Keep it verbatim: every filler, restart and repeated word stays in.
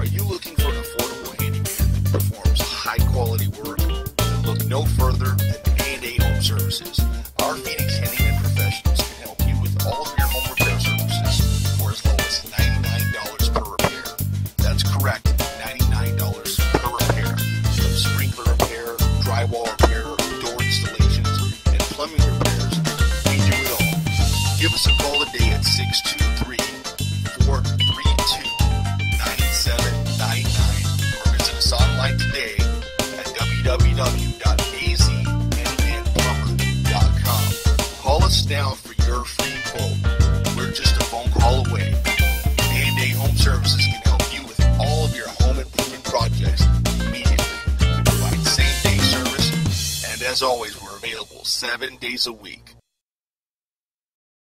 you looking for an affordable handyman that performs high-quality work? Then look no further than A and A Home Services. Our Phoenix Handyman professionals can help you with all of your home repair services for as low as ninety-nine dollars per repair. That's correct, ninety-nine dollars per repair. From sprinkler repair, drywall repair, door installations, and plumbing repairs, we do it all. Give us a call today at six two three, four three two, nine seven nine nine or visit us online today at w w w dot a z handyman plumber dot com. Call us now for your free quote. We're just a phone call away. A and A Home Services can help you with all of your home improvement projects immediately. We provide same-day service, and as always, we're available seven days a week.